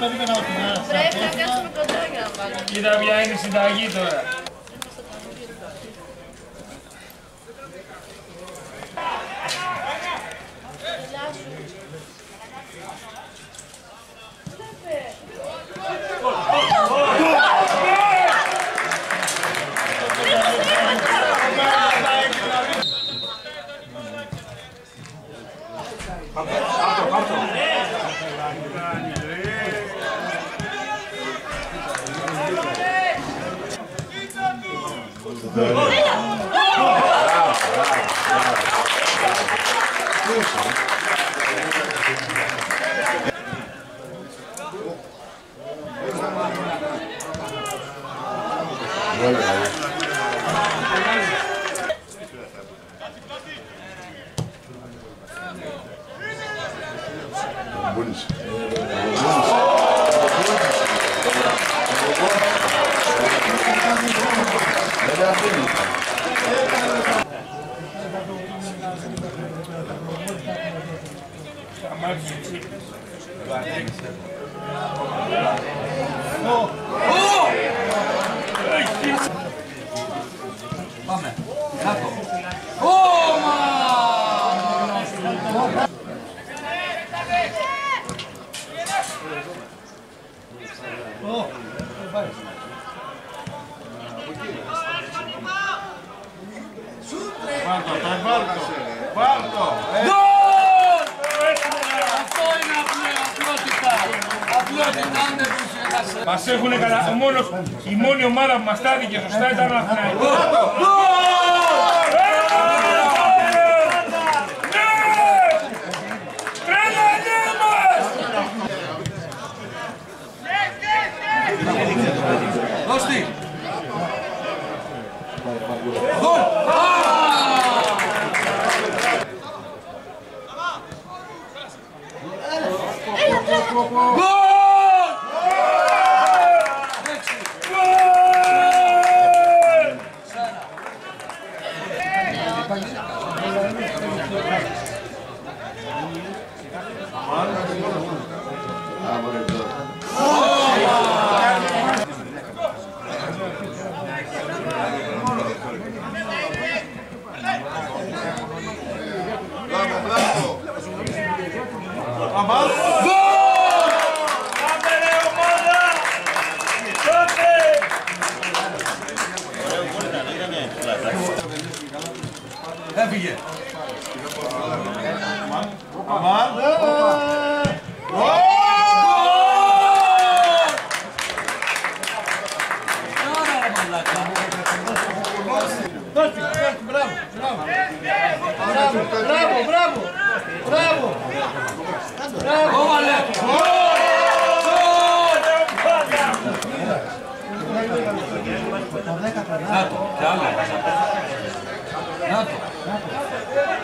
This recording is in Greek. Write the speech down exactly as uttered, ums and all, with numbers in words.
περίμενα ότι να... Πρέπει να κάτσουμε κοντά για να βάλουμε. Κοίτα ποια είναι η συνταγή τώρα. Πάμε, κάτω. Ωμα! Βάλτο, βάλτο, βάλτο. Αυτό είναι απλότητα. Απλότητα, αν δεν τους έχασε. Μας έχουνε καλά, ο μόνος, η μόνη ομάδα που μας τάδικε σωστά ήταν ο Αθηναϊκός. Δώστη! Γκολ! Γκολ! Έφυγε. Αμάν. Μπράβο, μπράβο, μπράβο, μπράβο. Έβαλε. Να το, κι άλλο. Να το.